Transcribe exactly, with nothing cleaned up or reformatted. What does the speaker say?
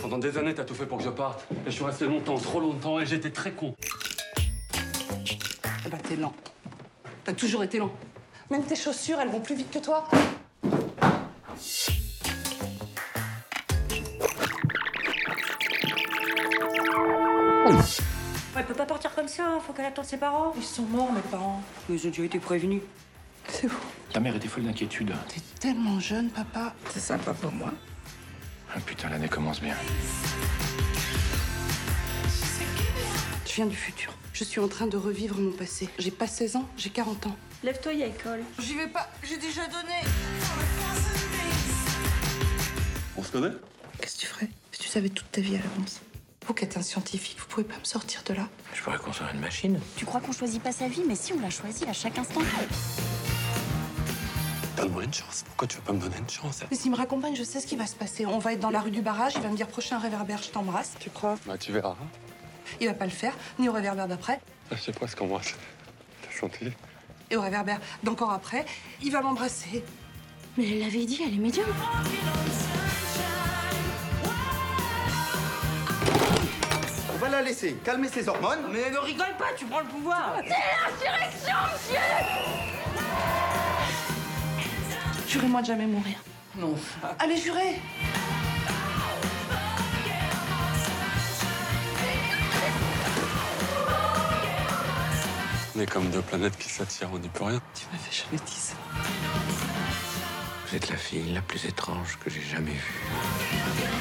Pendant des années, t'as tout fait pour que je parte. Et je suis resté longtemps, trop longtemps, et j'étais très con. Eh ben, t'es lent. T'as toujours été lent. Même tes chaussures, elles vont plus vite que toi. Elle peut pas partir comme ça, faut qu'elle attende ses parents. Ils sont morts, mes parents. Mais ils ont déjà été prévenus. C'est vous. Ta mère était folle d'inquiétude. T'es tellement jeune, papa. C'est sympa pour moi. Ah putain, l'année commence bien. Je viens du futur. Je suis en train de revivre mon passé. J'ai pas seize ans, j'ai quarante ans. Lève-toi, il y a école. J'y vais pas, j'ai déjà donné. On se connaît? Qu'est-ce que tu ferais si tu savais toute ta vie à l'avance? Vous qui êtes un scientifique, vous pouvez pas me sortir de là? Je pourrais construire une machine. Tu crois qu'on choisit pas sa vie, mais si on la choisit à chaque instant. Donne-moi une chance. Pourquoi tu veux pas me donner une chance? Mais s'il me raccompagne, je sais ce qui va se passer. On va être dans la rue du barrage, il va me dire prochain réverbère, je t'embrasse. Tu crois? Bah, tu verras. Il va pas le faire, ni au réverbère d'après, Je sais pas ce qu'on voit. T'as senti? et au réverbère d'encore après, il va m'embrasser. Mais elle l'avait dit, elle est médium. On va la laisser calmer ses hormones. Mais ne rigole pas, tu prends le pouvoir. Jurez-moi de jamais mourir. Non. Allez, jurez! On est comme deux planètes qui s'attirent, on n'y peut rien. Tu m'avais jamais dit ça. Vous êtes la fille la plus étrange que j'ai jamais vue.